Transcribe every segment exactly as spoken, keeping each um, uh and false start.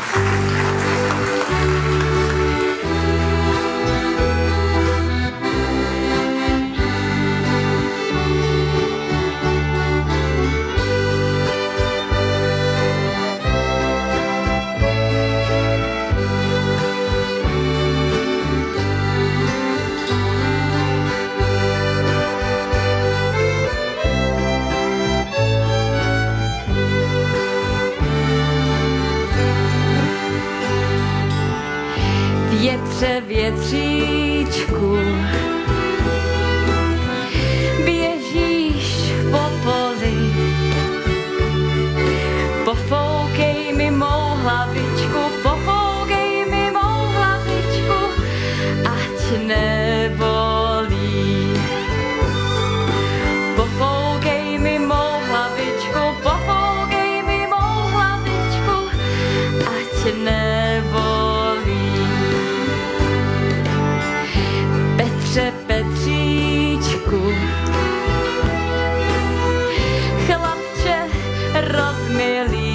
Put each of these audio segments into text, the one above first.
Větře, větříčku, běžíš po poli, pofoukej mi mou hlavičku, pofoukej mi mou hlavičku, ať nebolí. Pofoukej mi mou hlavičku, pofoukej mi mou hlavičku, ať nebolí. Petře, Petříčku, chlapče rozmilý,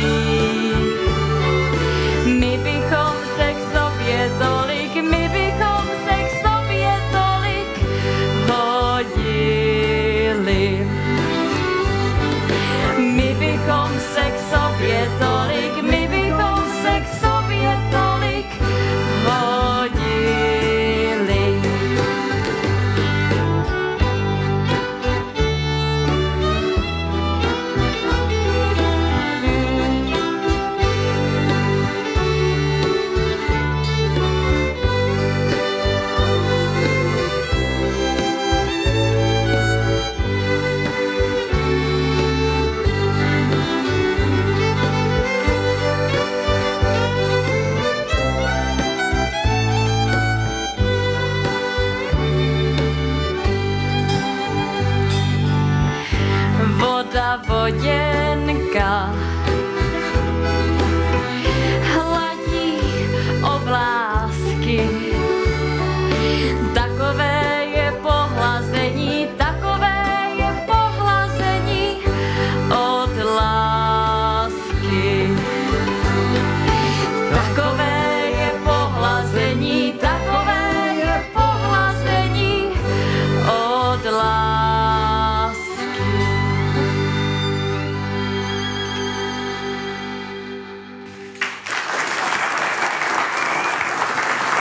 my bychom se k sobě tolik, my bychom se k sobě tolik hodili. My bychom se k sobě tolik, my bychom se k sobě tolik hodili. Voda, voděnka,